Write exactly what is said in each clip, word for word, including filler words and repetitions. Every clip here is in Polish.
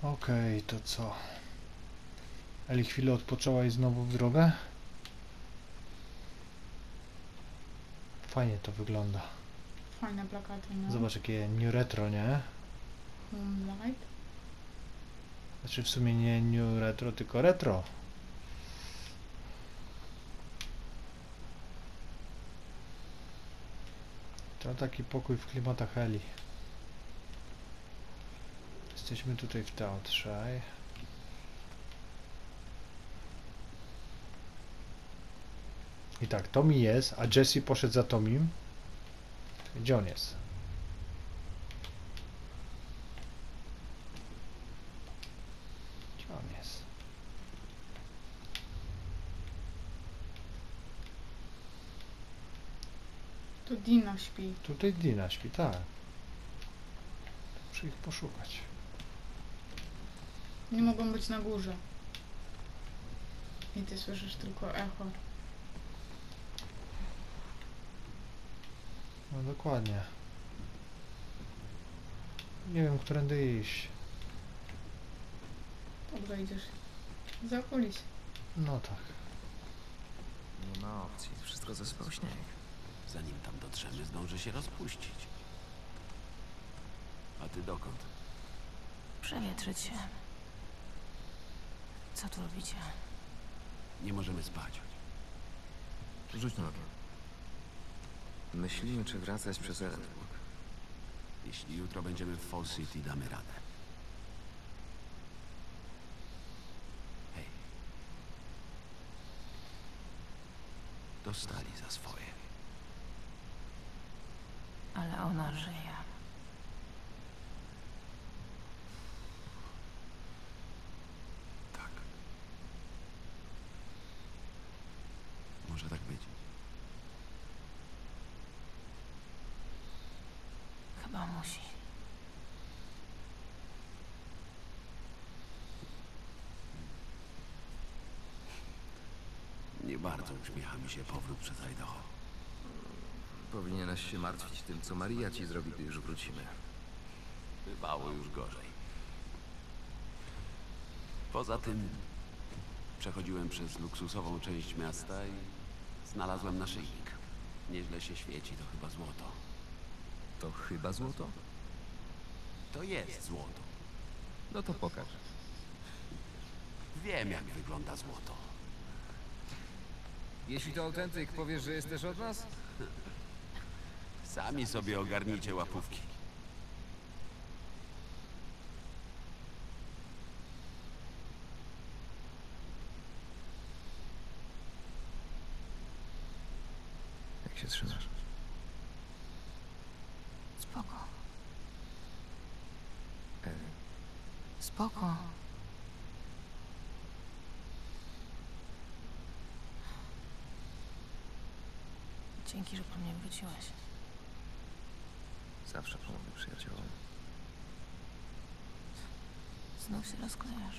Okej, okay, to co? Eli chwilę odpoczęła i znowu w drogę. Fajnie to wygląda. Fajne plakaty, no. Zobacz, jakie new retro, nie? Moonlight. Znaczy w sumie nie new retro, tylko retro. To taki pokój w klimatach Eli. Jesteśmy tutaj w teatrze. I tak, Tommy jest, a Jesse poszedł za Tomim. Gdzie on jest? Gdzie on jest? Tu Dina śpi. Tutaj Dina śpi, tak. Muszę ich poszukać. Nie mogą być na górze. I ty słyszysz tylko echo. No dokładnie. Nie wiem, którędy iść. Dobrze idziesz. Za kulis. No tak. Nie ma opcji, wszystko zasypał śnieg. Zanim tam dotrzemy, zdąży się rozpuścić. A ty dokąd? Przewietrzyć się. Co tu robicie? Nie możemy spać. Rzuć nogę. Myślimy, czy wracać przez Edinburgh. Jeśli jutro będziemy w Fall City, damy radę. Hej. Dostali za swoje. Ale ona żyje. Tak. Może tak być. Chyba musi. Nie bardzo uśmiecha mi się powrót przez Idaho. Powinieneś się martwić tym, co Maria ci zrobi, gdy już wrócimy. Bywało już gorzej. Poza tym przechodziłem przez luksusową część miasta i znalazłem naszyjnik. Nieźle się świeci, to chyba złoto. To chyba złoto? To jest złoto. No to pokaż. Wiem, jak wygląda złoto. Jeśli to autentyk, powiesz, że jesteś od nas? Sami sobie ogarnijcie łapówki. Jak się trzymasz? Spoko. Eli, Spoko. Dzięki, że po mnie wróciłeś. zawsze pomogę przyjaciołom. Znów się rozklejasz.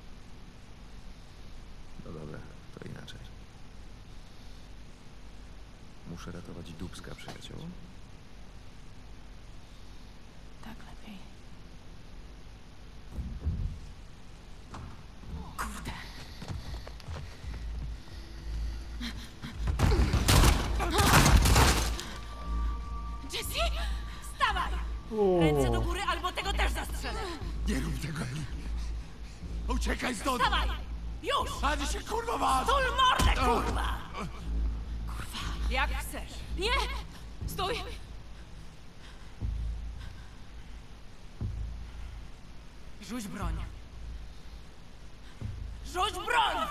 No dobra, to inaczej. Muszę ratować Dubska przyjaciołom? Tak lepiej. Kurde. Jessie! Wstawaj! O. Ręce do góry, albo tego też zastrzelę! Nie rób tego, Eli. Uciekaj stąd! Wstawaj! Już! Ani się kurwa masz! Tul mordę, kurwa! Kurwa, jak chcesz. Nie! Stój! Rzuć broń. Rzuć broń!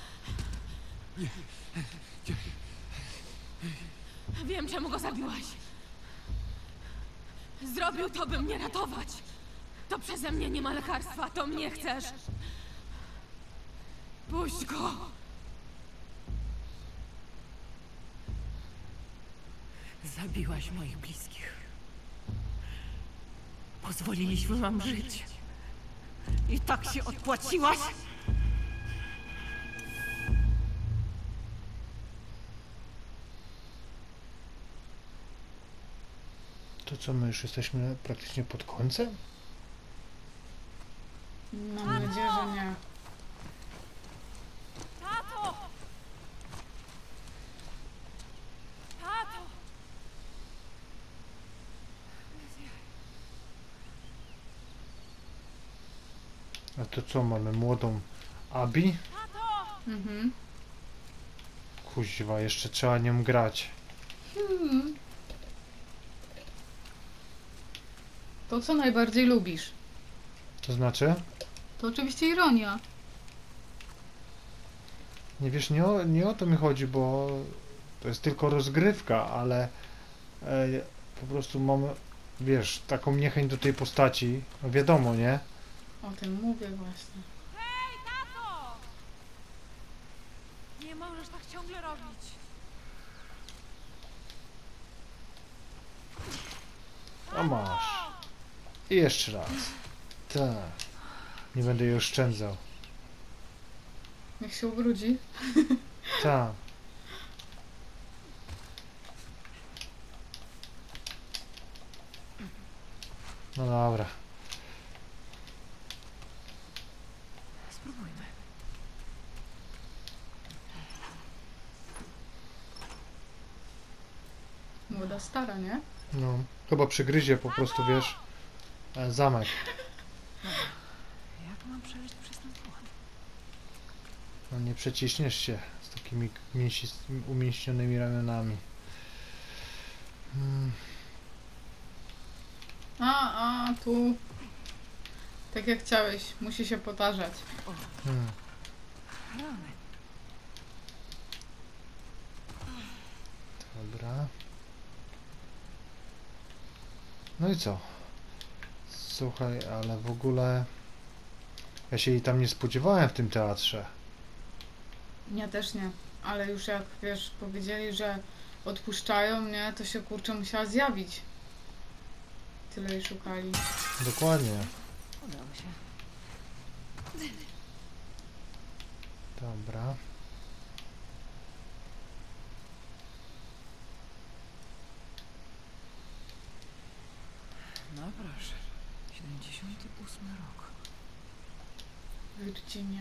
Wiem, czemu go zabiłaś. Zrobił to, by mnie ratować. To przeze mnie nie ma lekarstwa, to mnie chcesz. Puść go! Zabiłaś moich bliskich. Pozwoliliśmy wam żyć. I tak się odpłaciłaś? To co, my już jesteśmy praktycznie pod końcem? Mam nadzieję, że nie. Tato! Tato! A to co, mamy młodą Abi? Tato! Mhm. Kuźwa, jeszcze trzeba nią grać. Hmm. To, co najbardziej lubisz. To znaczy? To oczywiście ironia. Nie wiesz, nie o, nie o to mi chodzi, bo to jest tylko rozgrywka, ale e, po prostu mam, wiesz, taką niechęć do tej postaci. No wiadomo, nie? O tym mówię właśnie. Hej, tato! Nie możesz tak ciągle robić. A masz. I jeszcze raz. Tak. Nie będę jej oszczędzał. Niech się ubrudzi. Tak. No dobra. Spróbujmy. Młoda stara, nie? No. Chyba przygryzie po prostu, wiesz, e, zamek. Jak mam przeżyć przez ten płot? No nie przeciśniesz się z takimi mięsi, umięśnionymi ramionami. Hmm. A, a, tu. Tak jak chciałeś. Musi się potarzać. Hmm. Rany. Dobra. No i co? Słuchaj, ale w ogóle ja się jej tam nie spodziewałem w tym teatrze. Ja też nie. Ale już jak, wiesz, powiedzieli, że odpuszczają mnie, to się kurczę musiała zjawić. Tyle jej szukali. Dokładnie. Udało się. Dobra. No proszę. siedemdziesiąty ósmy rok. Virginia.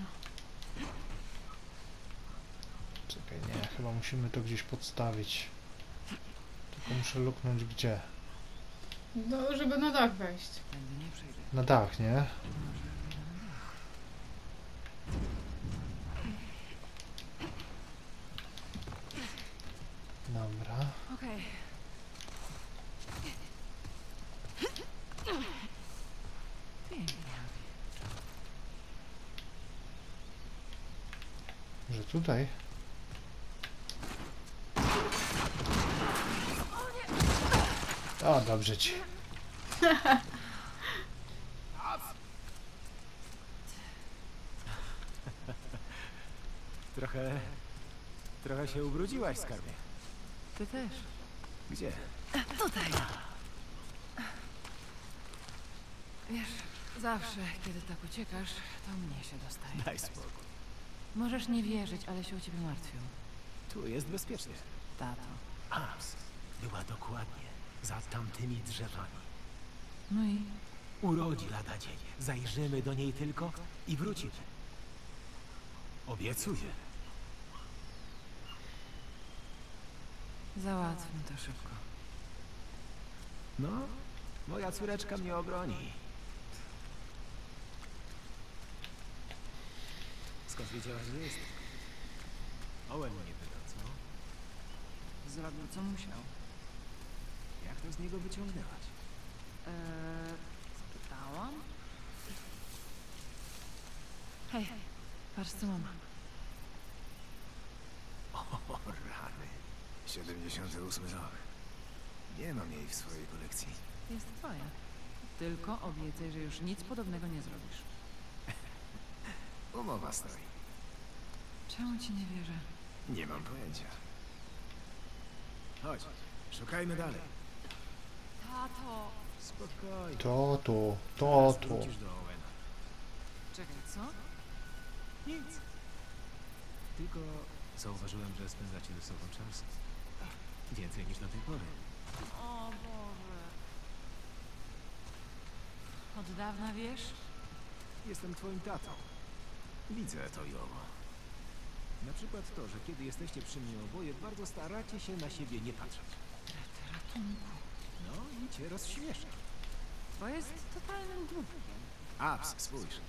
Czekaj, nie, chyba musimy to gdzieś podstawić. Tylko muszę luknąć gdzie? No, żeby na dach wejść. Tędy nie przejdę. Na dach, nie? Dobra. Okej. Pięknie. Że tutaj? O, dobrze ci. Trochę... Trochę się ubrudziłaś, skarbie. Ty też. Gdzie? Tutaj. Wiesz, zawsze, kiedy tak uciekasz, to mnie się dostaje. Daj spokój. Możesz nie wierzyć, ale się o ciebie martwią. Tu jest bezpiecznie. Tato. Abs była dokładnie za tamtymi drzewami. No i? Urodzi lada dzień. Zajrzymy do niej tylko i wrócimy. Obiecuję. Załatwmy to szybko. No, moja córeczka mnie obroni. Skąd wiedziałaś, że jestem? Owen mnie pyta, co? Zrobił co musiał. Jak to z niego wyciągnęłaś? Eee, spytałam? Hej, patrz co mam. O, rany. siedemdziesiąty ósmy rok. Nie mam jej w swojej kolekcji. Jest twoja. Tylko obiecaj, że już nic podobnego nie zrobisz. Umowa stoi. Czemu ci nie wierzę? Nie mam pojęcia. Chodź, szukajmy dalej. Tato! Spokojnie. To tu, to Zaraz tu. wrócisz do Owena. Czekaj, co? Nic. Tylko zauważyłem, że spędzacie ze sobą czas. Więcej niż do tej pory. O Boże. Od dawna wiesz? Jestem twoim tatą. Widzę to i owo. Na przykład to, że kiedy jesteście przy mnie oboje, bardzo staracie się na siebie nie patrzeć. Ratunku. No i cię rozśmiesza. Bo jest totalnym głupkiem. Abs, spójrz.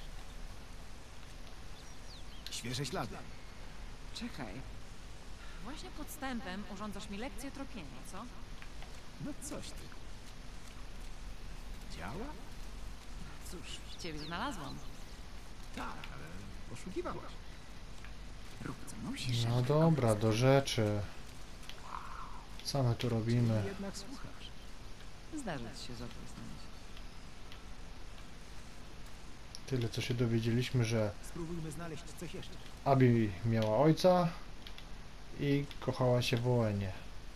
Świeże ślady. Czekaj. Właśnie podstępem urządzasz mi lekcję tropienia, co? No coś ty. Działa? Cóż, ciebie znalazłam. Tak, ale poszukiwałaś. Rób co musisz. No dobra, do rzeczy. Co my tu robimy? Jednak słuchasz. Zdarzy ci się zapoznać. Tyle co się dowiedzieliśmy, że Spróbujmy znaleźć coś jeszcze. Abby miała ojca i kochała się w Owenie.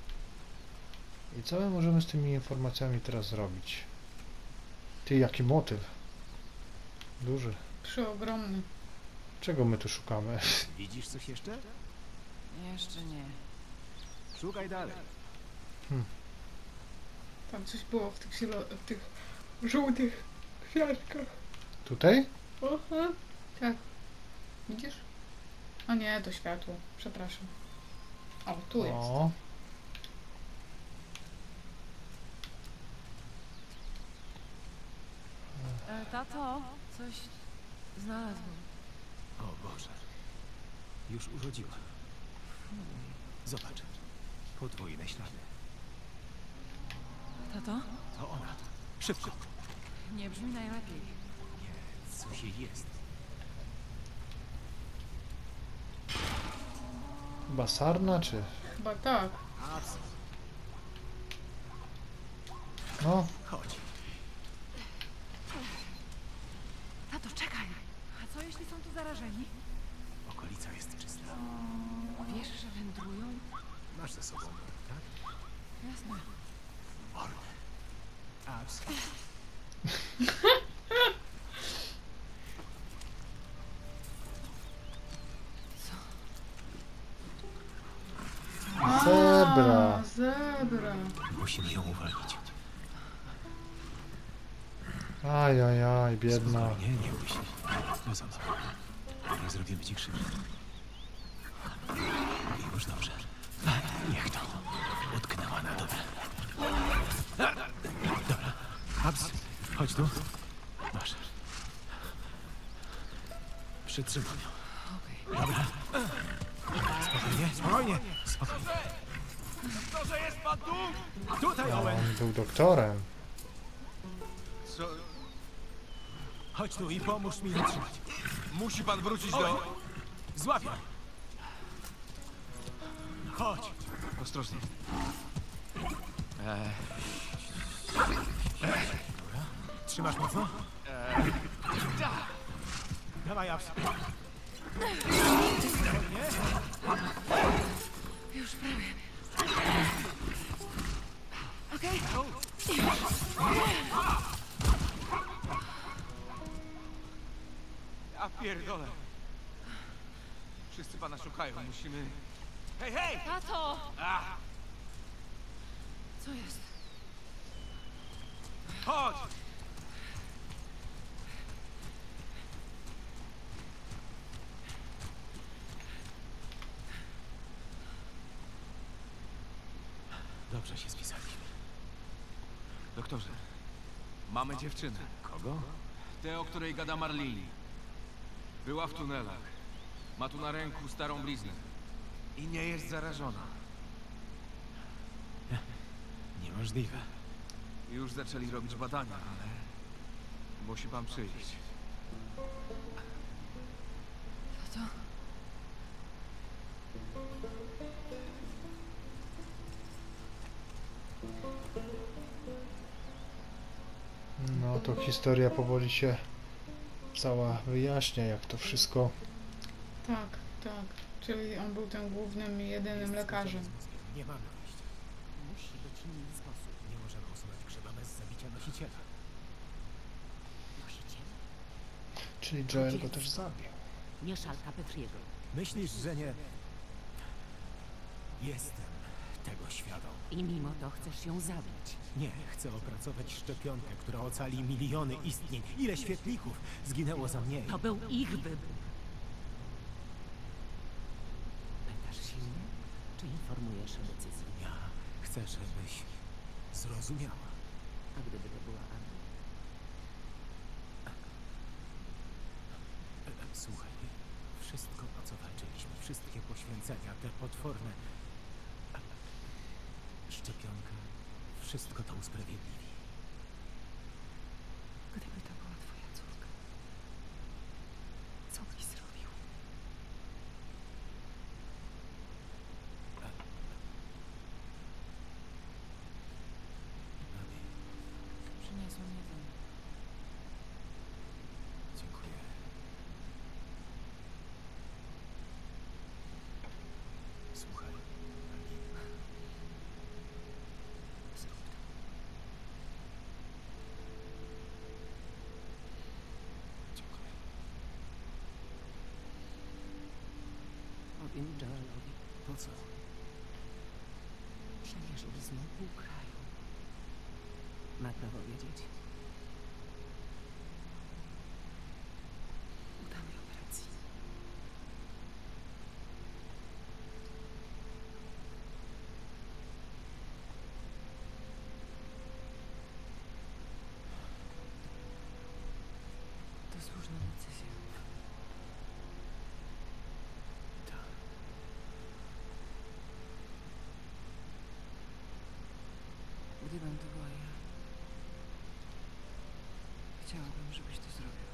I co my możemy z tymi informacjami teraz zrobić? Ty, jaki motyw? Duży. Przeogromny. Czego my tu szukamy? Widzisz coś jeszcze? Jeszcze nie. Szukaj dalej. Tam coś było w tych, zielo... w tych żółtych kwiatkach. Tutaj? Aha. Tak. Widzisz? O nie, to światło. Przepraszam. O, tu jest. O, E, tato, coś znalazłam. O Boże. Już urodziła. Zobacz. Podwójne ślady. Tato? To ona. Szybko. Nie brzmi najlepiej. Nie, coś jej jest. chyba sarna, czy... Chyba tak. Abs, No, chodź. Tato, czekaj! A co jeśli są tu zarażeni? Okolica jest czysta. Wiesz, że wędrują? Masz ze sobą, tak? Jasne. Abs. zebra. A, zebra. Musimy ją uwolnić. Ajajaj, biedna. Nie, nie bój się. No zobacz. Nie zrobimy ci krzywdy. I już dobrze. Niech to. Utknęła na dobre. Dobra. Abs, chodź tu. Masz. Przytrzymam ją. Okej. Dobra. Spokojnie, spokojnie. Spokojnie. Doktorze, jest pan tu? Tutaj, No, Owen. on był doktorem. Co? Chodź tu i pomóż mi wytrzymać. Musi pan wrócić do... Złapię. Chodź. Ostrożnie. Trzymasz mocno? Dawaj, Abs. Już prawie. Okej? Ja pierdolę. Wszyscy pana szukają, musimy... Hej, hej! Tato! A, Co jest? chodź! Dobrze się spisaliśmy. Doktorze, mamy dziewczynę. Kogo? Tę, o której gada Marlini. Była w tunelach. Ma tu na ręku starą bliznę. I nie jest zarażona. Niemożliwe. Już zaczęli robić badania, ale... musi pan przyjść. Tato? No to historia powoli się cała wyjaśnia, jak to wszystko... Tak, tak. Czyli on był tym głównym i jedynym lekarzem. Nie mamy wyjścia. Musi być inny sposób. Nie możemy usunąć grzyba bez zabicia nosiciela. Nosiciel? Czyli Joel go też zabił. Mieszalka Petriego. Myślisz, że nie... Jestem tego świadom. I mimo to chcesz ją zabić. Nie, chcę opracować szczepionkę, która ocali miliony istnień. Ile świetlików zginęło za mnie? To był ich wybór. Pytasz się mnie, czy informujesz o decyzji? Ja chcę, żebyś zrozumiała. A gdyby to była Anna? E, e, Słuchaj, wszystko, o co walczyliśmy, wszystkie poświęcenia, te potworne... e, Szczepionka, wszystko to usprawiedliwi. Gdyby to była twoja córka, co byś zrobił? Nami, Przyniosłem jedzenie. dziękuję. Słuchaj, Nami, Zrób to. dziękuję. Powiem Joelowi, Po co? przemierzył znów pół kraju. Ma prawo wiedzieć. Udanej operacji. To słuszna decyzja. Tak. Gdybym to była ja, chciałabym, żebyś to zrobił.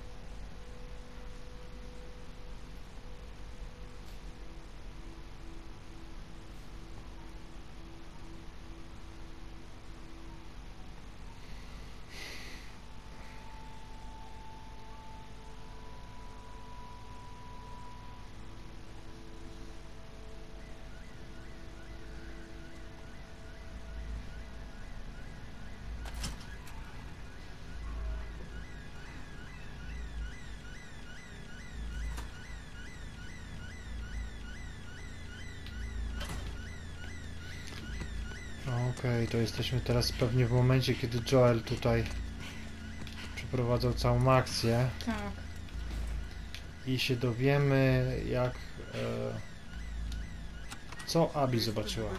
Okej, to jesteśmy teraz pewnie w momencie, kiedy Joel tutaj przeprowadzał całą akcję Tak. i się dowiemy, jak... E, co Abby zobaczyła.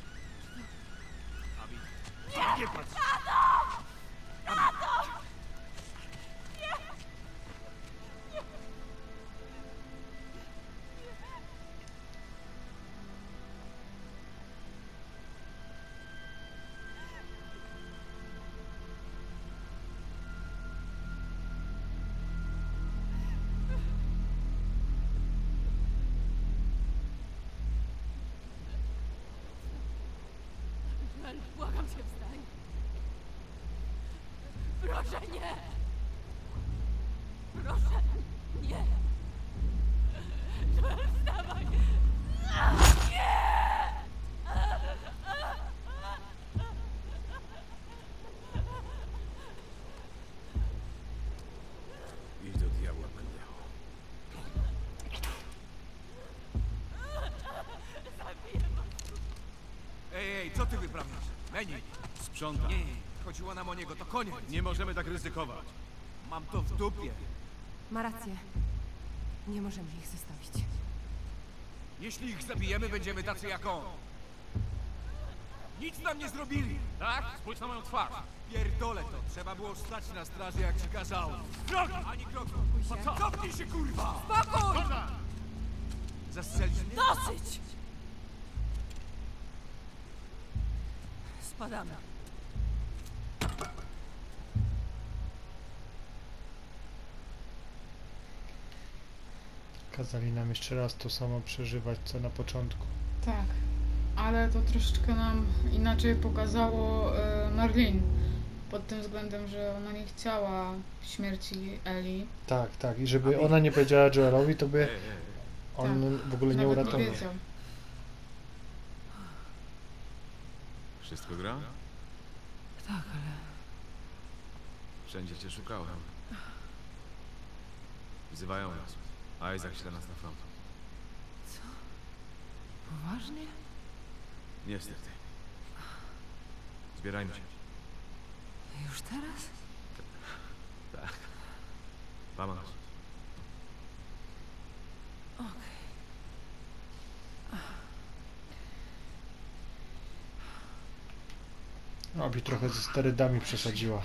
Joel, błagam cię, wstań. Proszę, nie! Proszę, nie! Joel, wstawaj! Nie! Idź do diabła, będziało. Zabiję was. Ej, ej, co ty wyprawiasz? Meni! Sprzątam. Nie, chodziło nam o niego, to koniec. Nie możemy tak ryzykować. Mam to w dupie. Ma rację. Nie możemy ich zostawić. Jeśli ich zabijemy, będziemy tacy jak on. Nic nam nie zrobili, tak? Spójrz na moją twarz. Pierdolę to. Trzeba było stać na straży, jak ci kazało. Krok! Ani kroku. Co? Cofnij się, kurwa! Spokój! Zastrzelisz mnie? Dosyć! Spadamy. Kazali nam jeszcze raz to samo przeżywać, co na początku. Tak, ale to troszeczkę nam inaczej pokazało e, Marlene. Pod tym względem, że ona nie chciała śmierci Eli. Tak, tak. I żeby ona nie powiedziała Joelowi, to by Ej, ej, ej. on w ogóle nie Nawet uratował. wiedział. Wszystko gra? Tak, ale Wszędzie cię szukałem. Wzywają nas. Isaac śle nas na front. poważnie? Niestety. Zbierajmy się. Już teraz? Tak. Vamos. Okej. Abi trochę ze sterydami przesadziła.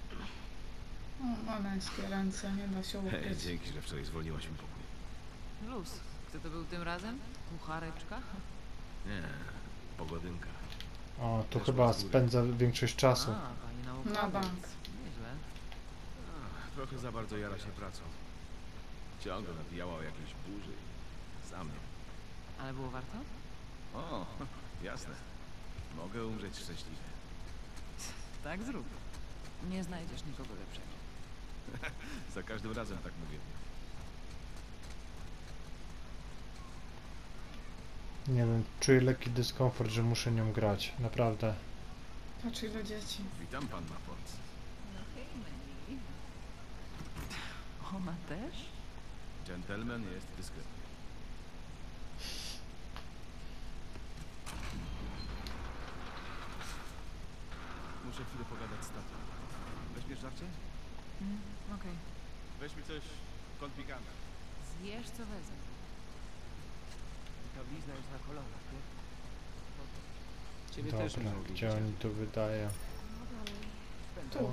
O, męskie ręce, nie da się Hej, ukryć. dzięki, że wczoraj zwolniłaś mi pokój. Luz. Kto to był tym razem? Kuchareczka? Nie, pogodynka. O, tu Weszła chyba z góry. spędza większość czasu. A, pani naukowiec. Na bank. Nieźle. Ach, trochę za bardzo jara się pracą. Ciągle nawijała o jakiejś burzy. Za mnie. Ale było warto? O, jasne. Mogę umrzeć szczęśliwie. Tak zrób. Nie znajdziesz nikogo lepszego. Za każdym razem tak mówię. Nie wiem, czuję lekki dyskomfort, że muszę nią grać. Naprawdę. Patrz ile dzieci. Witam pan na porc. No hej, Manny. Ona też? Gentleman jest dyskretny. Muszę chwilę pogadać z tatą. Weźmiesz żarcie? Mm, Okej. Weź mi coś con picante. Zjesz co wezmę. Ta blizna jest na kolanach, nie? Dobra, gdzie oni tu wydają? Tu.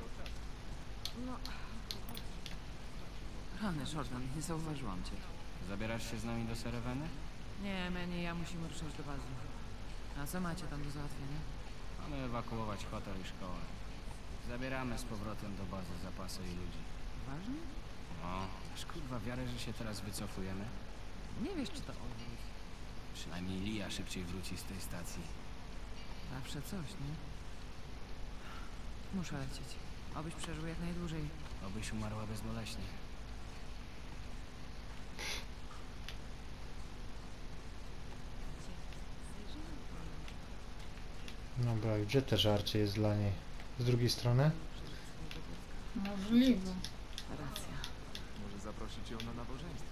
Rany, Jordan, nie zauważyłam cię. Zabierasz się z nami do Sereweny? Nie, Manny, ja musimy ruszać do bazy. A co macie tam do załatwienia? Mamy ewakuować hotel i szkołę. Zabieramy z powrotem do bazy zapasy i ludzi. Ważne? No, aż kurwa wiarę, że się teraz wycofujemy. Nie wiesz, czy to on jest. Przynajmniej Lia szybciej wróci z tej stacji. Zawsze coś, nie? Muszę lecieć. Obyś przeżył jak najdłużej. Obyś umarła bezboleśnie. Dobra, gdzie te żarcie jest dla niej? Z drugiej strony? Możliwe. Racja. Może zaprosić ją na nabożeństwo.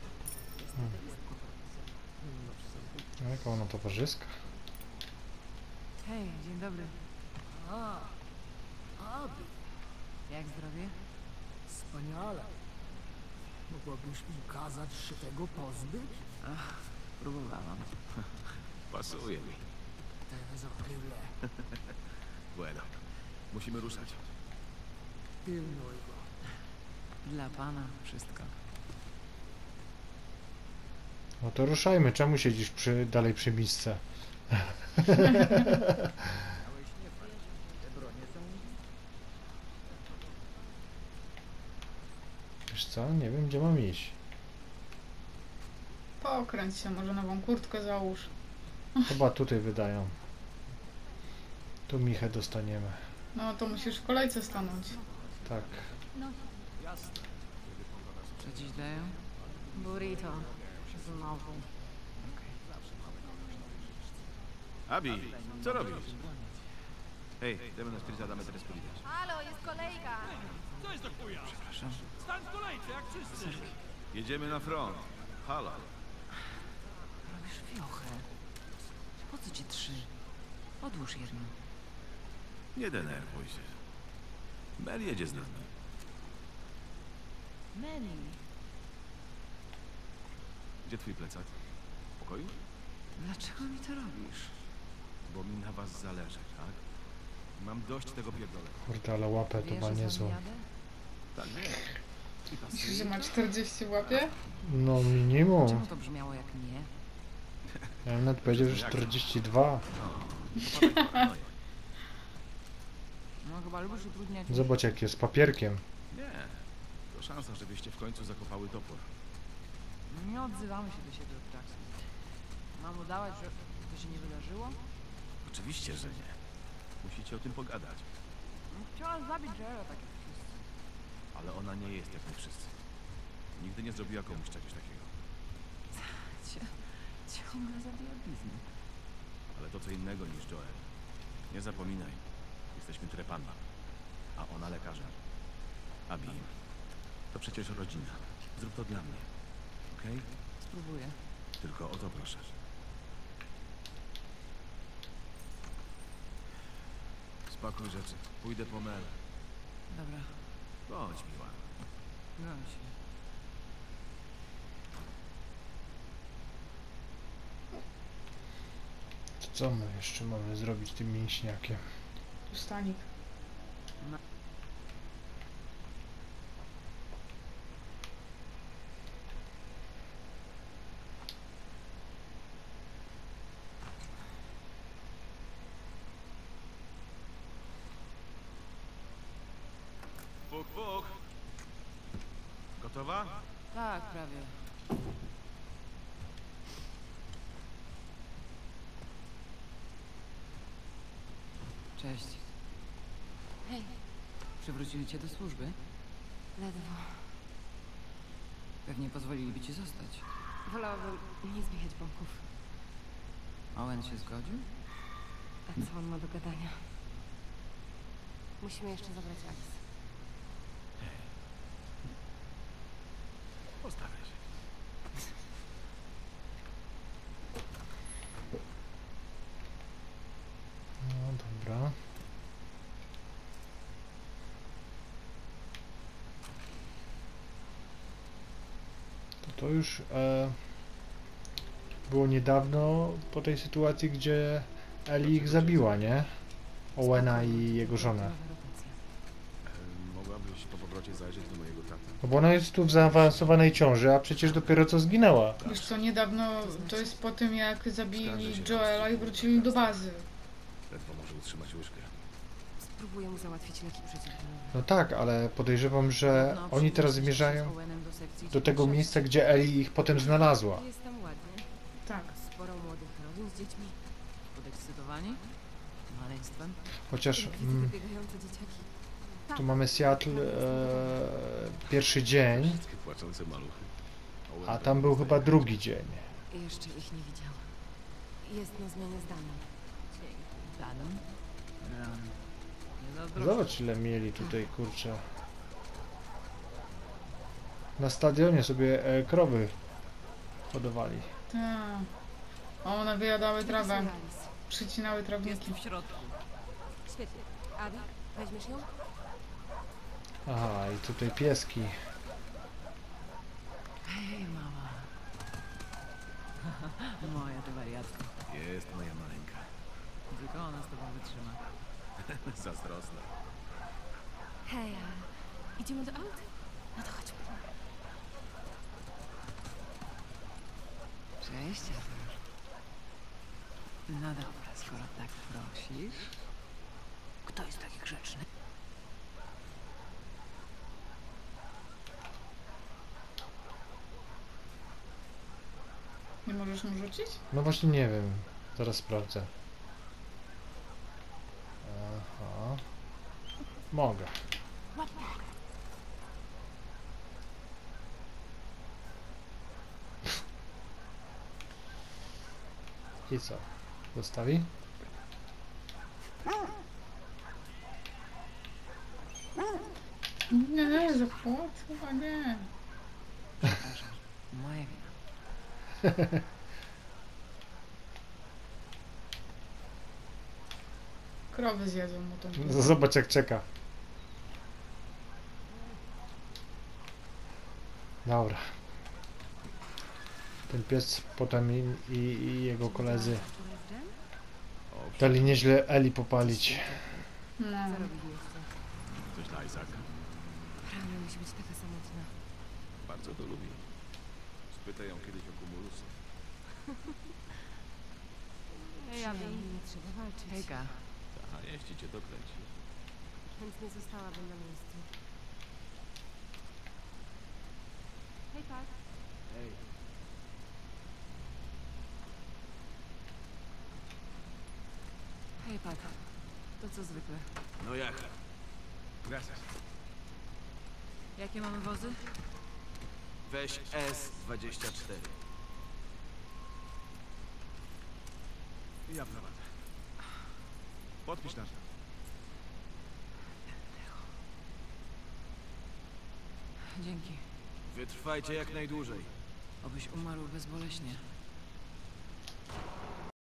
No, jaka ona towarzyska? Hej, dzień dobry. A, Abi, Jak zdrowie? wspaniale. Mogłabyś mi kazać się tego pozbyć? Ach, próbowałam. Pasuje mi. Teraz chwilę. Bueno. Musimy ruszać. Pilnuj go. Dla pana wszystko. No to ruszajmy, czemu siedzisz przy, dalej przy misce? Wiesz co, nie wiem gdzie mam iść. Pokręć się, może nową kurtkę załóż. Chyba tutaj wydają. Tu michę dostaniemy. No to musisz w kolejce stanąć. Tak. Co dziś dają? Burrito. Znowu. Abi, co robisz? Hej, damy na spirita, damy teraz powiedzieć. Halo, jest kolejka! Przepraszam. Jedziemy na front. Halo. Robisz wiochę. Po co ci trzy? Odłóż jedno. Nie denerwuj się. Mel jedzie z nami. Manny. Gdzie twój plecak? W pokoju? Dlaczego mi to robisz? Bo mi na was zależy, tak? Mam dość tego pierdolenia. Kurde, ale łapę to Wiesz, ma że z niezłą. nami jadę? Tak, nie. I pasuje. Myślisz, że ma czterdzieści w łapie? No minimum. Czemu to brzmiało jak nie? Ja bym nawet powiedział, że czterdzieści dwa. No chyba lubisz utrudniać. Zobacz jak jest, z papierkiem. Nie. To szansa, żebyście w końcu zakopały topór. Nie odzywamy się do siebie od czasu. Mam udawać, że to się nie wydarzyło? Oczywiście, że nie. Musicie o tym pogadać. No, chciałam zabić Joela, tak jak wszyscy. Ale ona nie jest jak my wszyscy. Nigdy nie zrobiła komuś czegoś takiego. Cie- Ciągle zabija blizny. Ale to co innego niż Joel. Nie zapominaj. Jesteśmy trepami. A ona lekarzem. Abi, to przecież rodzina. Zrób to dla mnie. Okej? Spróbuję. Tylko o to proszę. Pakuj rzeczy. Pójdę po Mel. Dobra, Bądź miła. goń się. To co my jeszcze mamy zrobić z tym mięśniakiem? Ustanik. Puk, puk. Gotowa? Tak, prawie. Cześć. Hej, Przywrócili cię do służby? ledwo. Pewnie pozwoliliby ci zostać. Wolałabym nie zbijać bąków. Owen się zgodził? A co on ma do gadania? Musimy jeszcze zabrać Alice. Postawię się. No dobra. To to już e, było niedawno po tej sytuacji, gdzie Ellie ich zabiła, nie? Owena i jego żonę. E, mogłabyś po powrocie zajrzeć do mojego taty. No bo ona jest tu w zaawansowanej ciąży, a przecież dopiero co zginęła. Wiesz co, niedawno, to jest po tym jak zabili Joela i wrócili do bazy. Ledwo może utrzymać łyżkę. Spróbuję mu załatwić leki przeciwbólowe. No tak, ale podejrzewam, że Podobno oni teraz przynieśli się zmierzają z Owenem do sekcji do tego dziecięcej. miejsca, gdzie Ellie ich potem znalazła. Jest tam ładnie. Tak. Sporo młodych rodzin z dziećmi. Podekscytowani? Maleństwem? Chociaż Jak widzę mm, wybiegające dzieciaki. tu mamy Seattle e, pierwszy dzień, Wszystkie płaczące maluchy. Owen a pewnie tam był zostaje chyba w drugi dzień. Jeszcze ich nie widziałam. Jest na zmianie z Daną. Danem? Rany. Nie zazdroszczę. Zobacz ile mieli tutaj, kurczę. Na stadionie sobie e, krowy hodowali. Tak. A one wyjadały trawę. Alice. Przycinały trawniki. Jestem w środku. Świetnie. Adi, weźmiesz ją? Aha, i tutaj pieski. Hej, mama. Moja ty wariatka. Jest moja maleńka. Tylko ona z tobą wytrzyma. Zazdrosna. Hej, a idziemy do auta? No to chodźmy. Cześć, Arthur. No dobra, skoro tak prosisz. Kto jest taki grzeczny? Nie możesz mu rzucić? No właśnie nie wiem. Zaraz sprawdzę. Aha. Mogę. I co? Zostawi? Nie, zapłacę, chyba nie. Przepraszam. Moja wina. Krowy zjedzą mu tą No, zobacz jak czeka. Dobra. Ten pies potem i, i, i jego koledzy O, dali nieźle Eli popalić. No. Co robili jeszcze? coś dla Isaaca. Rano musi być taka samotna. Bardzo to lubi. Spytaj ją kiedyś o kumulusy. Hej, Abi. Przynajmniej nie trzeba walczyć. Hejka. A jeśli cię dokręci. Chętnie zostałabym na miejscu. Hej, Pat. Hej. Hej, Pat. To co zwykle. No jak? Gracias. Jakie mamy wozy? Weź S dwadzieścia cztery. Ja prowadzę. Podpisz nasz. Dzięki. Wytrwajcie jak najdłużej. Obyś umarł bezboleśnie.